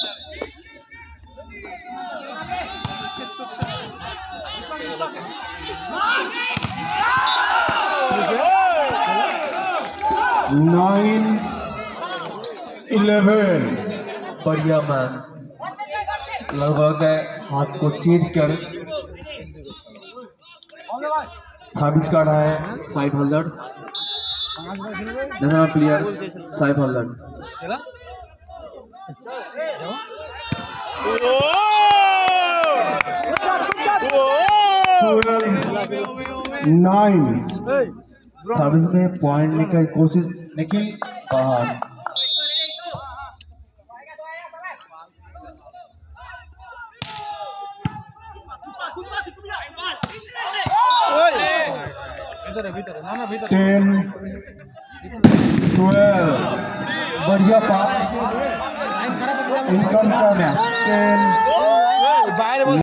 Nine 11। बढ़िया match, लगभग हाथ को चीर कर सर्विस कर रहा है 500 प्लेयर 500। 9। सर्विस में पॉइंट लेने की कोशिश लेकिन बाहर। भीतर 10 12। बढ़िया पास इनकम का मैच 10